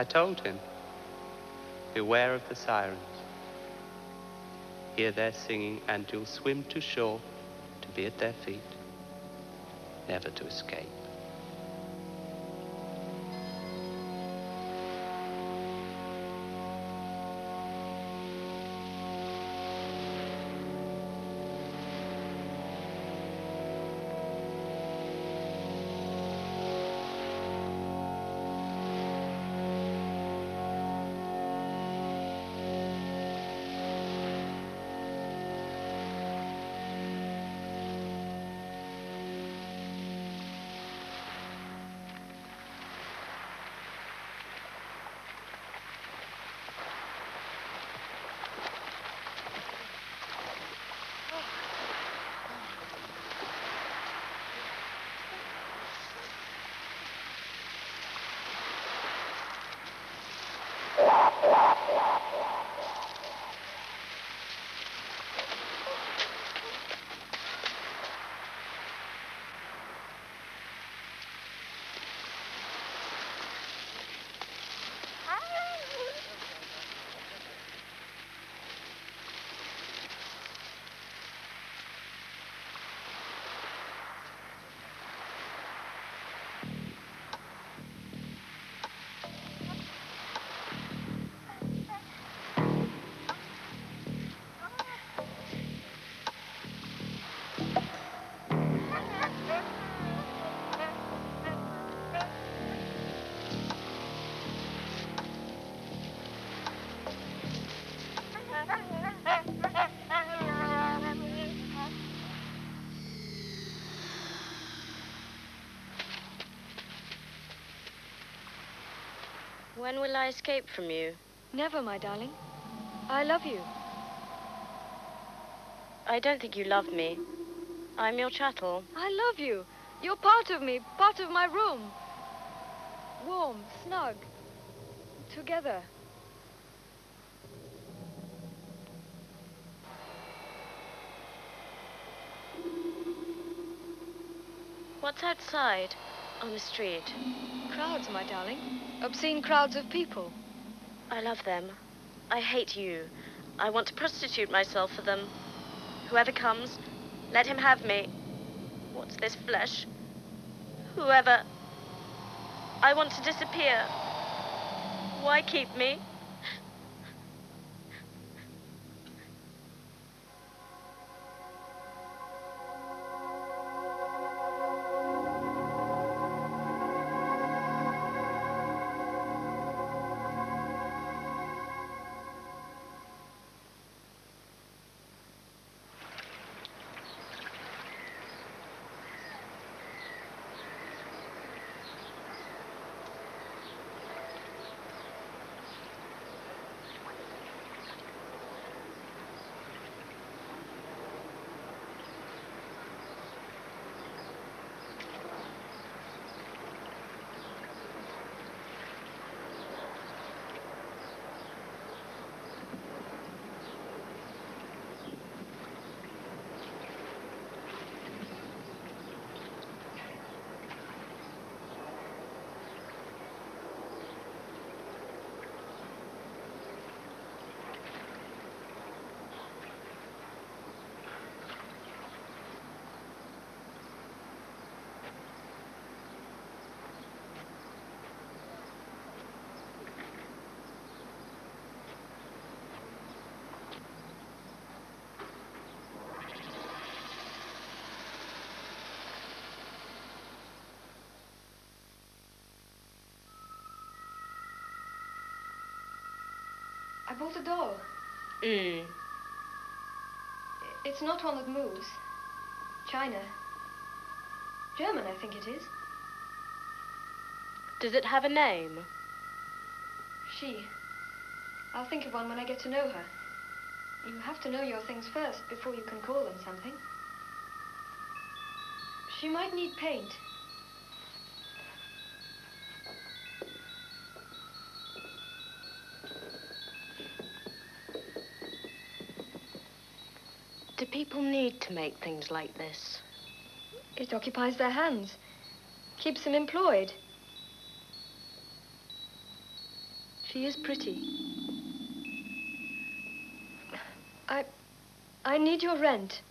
I told him, beware of the sirens. Hear their singing, and you'll swim to shore to be at their feet, never to escape. When will I escape from you? Never, my darling. I love you. I don't think you love me. I'm your chattel. I love you. You're part of me, part of my room. Warm, snug, together. What's outside, on the street? Crowds, my darling. Obscene crowds of people. I love them. I hate you. I want to prostitute myself for them. Whoever comes, let him have me. What's this flesh? Whoever. I want to disappear. Why keep me? I bought a doll. It's not one that moves. China. German, I think it is. Does it have a name? She. I'll think of one when I get to know her. You have to know your things first before you can call them something. She might need paint. Do people need to make things like this? It occupies their hands. Keeps them employed. She is pretty. I need your rent.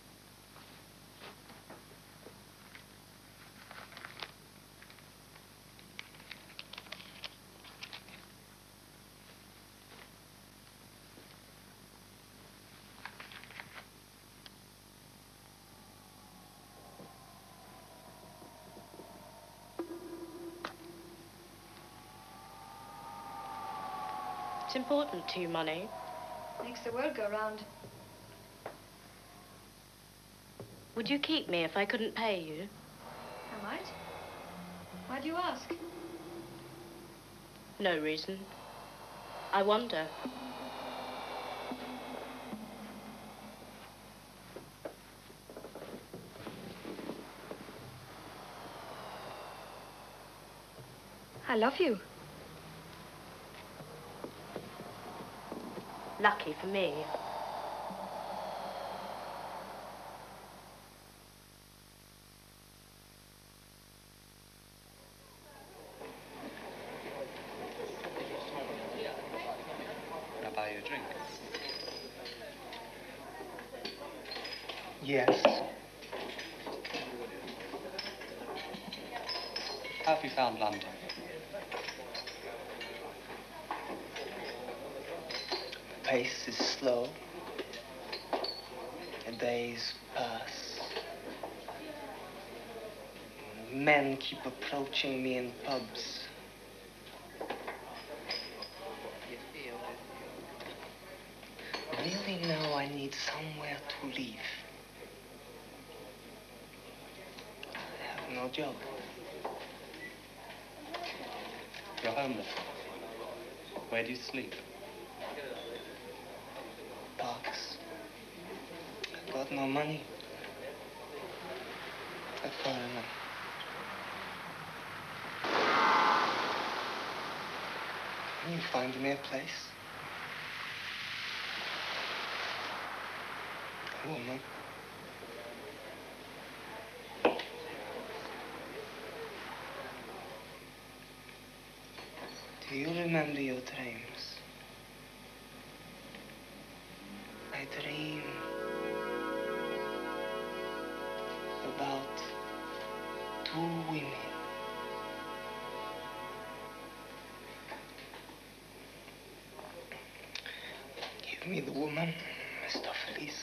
It's important to you, money. Makes the world go round. Would you keep me if I couldn't pay you? I might. Why do you ask? No reason. I wonder. I love you. Lucky for me. Can I buy you a drink? Yes. How have you found London? Pace is slow. The days pass. Men keep approaching me in pubs. Really now I need somewhere to live. I have no job. You're homeless. Where do you sleep? Parks. I got no money. I foreigner. Can you find me a place? A woman. Do you remember your dreams? I dream about two women. Give me the woman, Mr. Felice.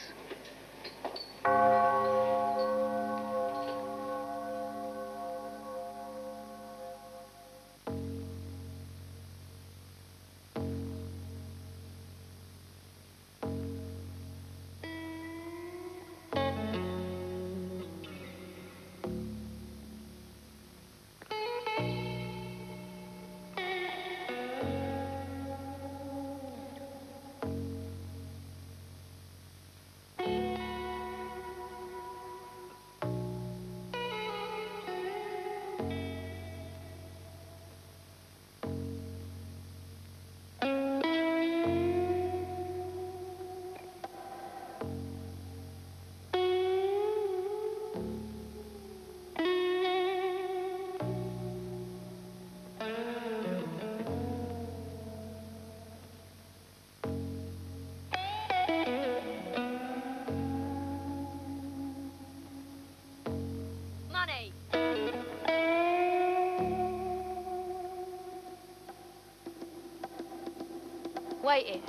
Waiting.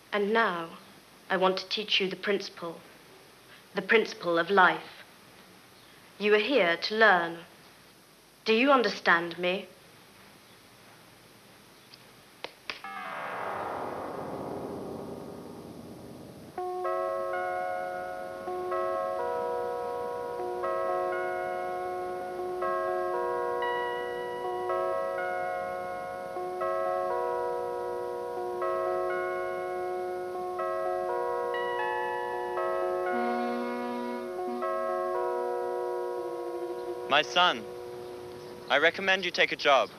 And now, I want to teach you the principle of life. You are here to learn. Do you understand me? My son, I recommend you take a job.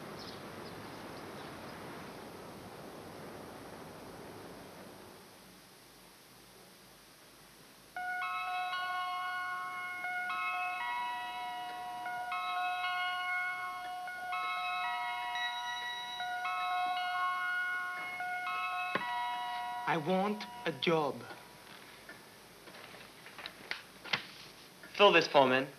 I want a job. Fill this form in.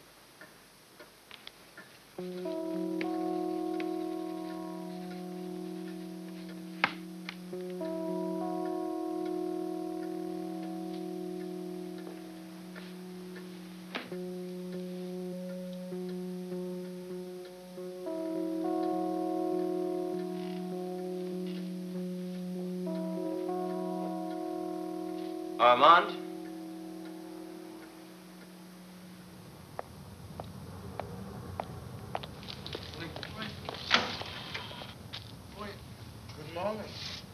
Armand? Good morning.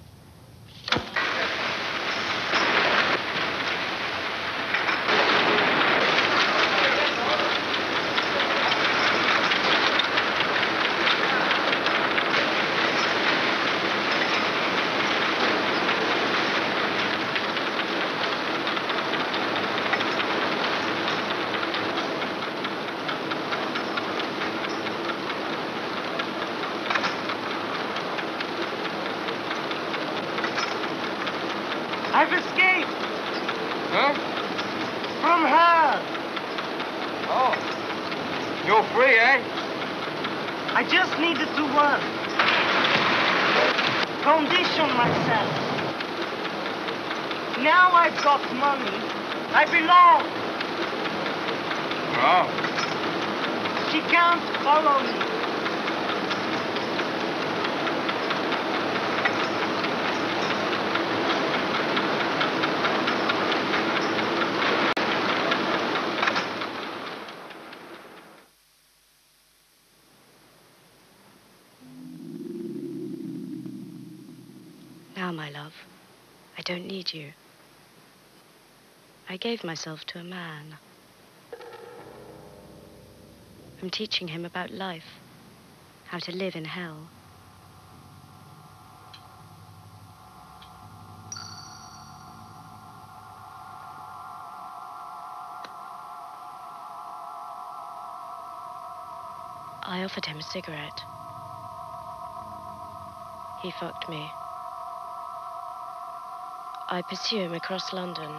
I've escaped! Huh? From her! Oh. You're free, eh? I just needed to work. Condition myself. Now I've got money. I belong. Oh. She can't follow me. Now, my love, I don't need you. I gave myself to a man. I'm teaching him about life, how to live in hell. I offered him a cigarette. He fucked me. I pursue him across London.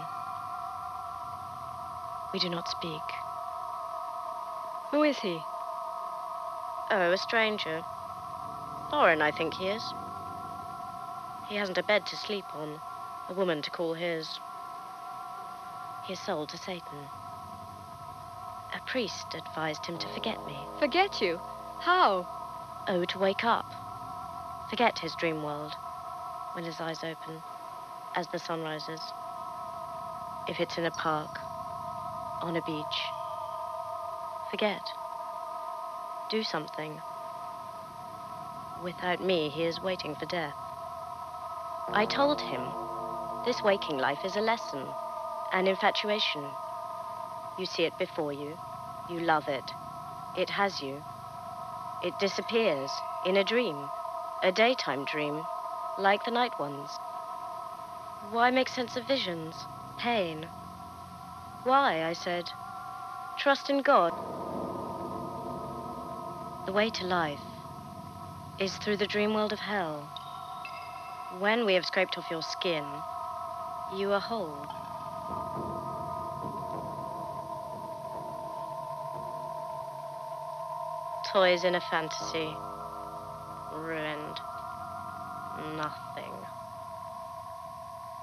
We do not speak. Who is he? Oh, a stranger. Foreign, I think he is. He hasn't a bed to sleep on, a woman to call his. He is sold to Satan. A priest advised him to forget me. Forget you? How? Oh, to wake up. Forget his dream world when his eyes open as the sun rises. If it's in a park, on a beach. Forget. Do something. Without me, he is waiting for death. I told him, this waking life is a lesson, an infatuation. You see it before you. You love it. It has you. It disappears in a dream, a daytime dream, like the night ones. Why make sense of visions, pain? Why, I said. Trust in God. The way to life is through the dream world of hell. When we have scraped off your skin, you are whole. Toys in a fantasy. Ruined. Nothing.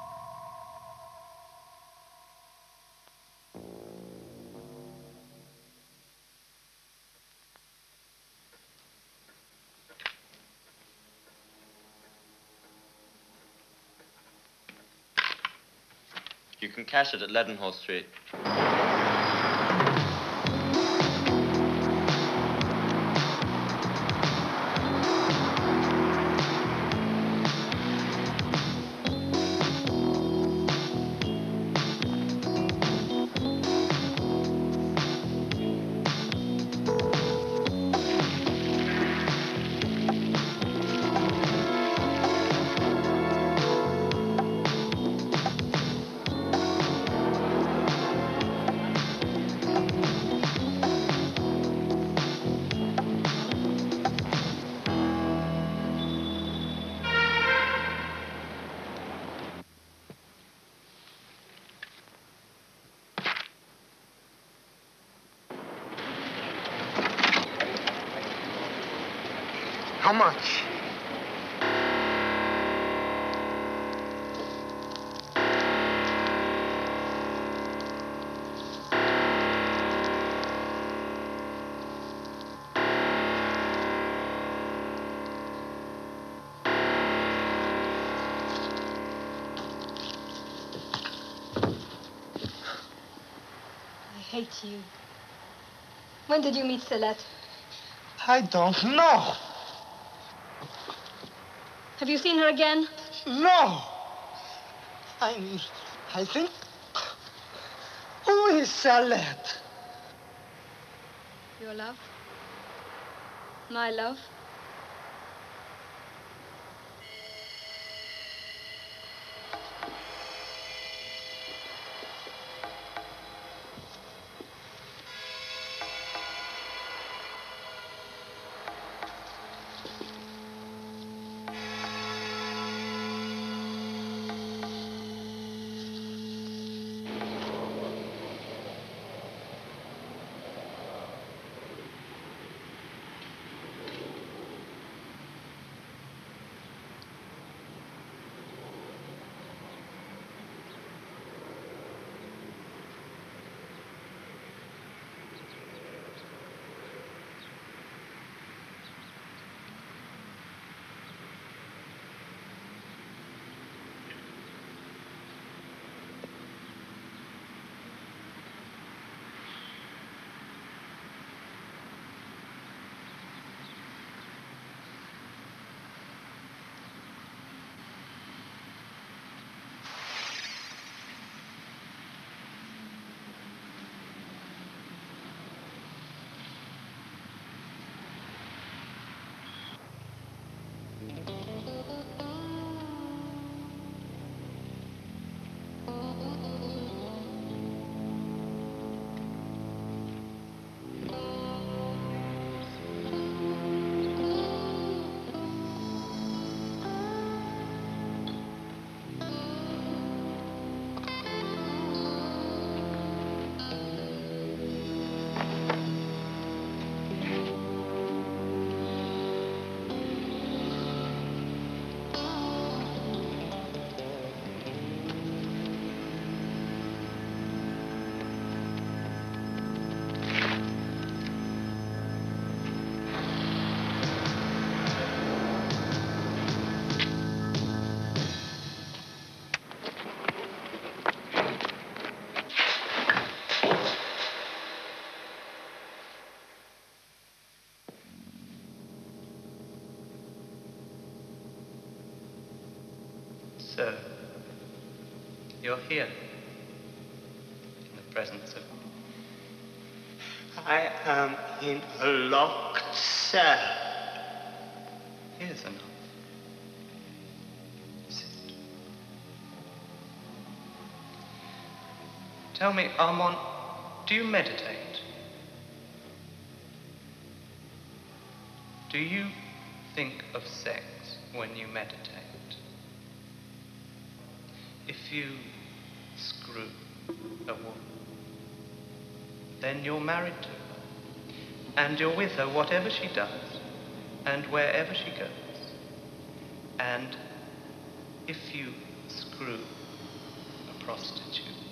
You can cash it at Leadenhall Street. How much? I hate you. When did you meet Salette? I don't know. Have you seen her again? No. I think... Who is Salette? Your love? My love? So, you're here, in the presence of... I am in a locked cell. Here's enough. Sit. Tell me, Armand, do you meditate? Do you think of sex when you meditate? If you screw a woman, then you're married to her, and you're with her whatever she does, and wherever she goes. And if you screw a prostitute,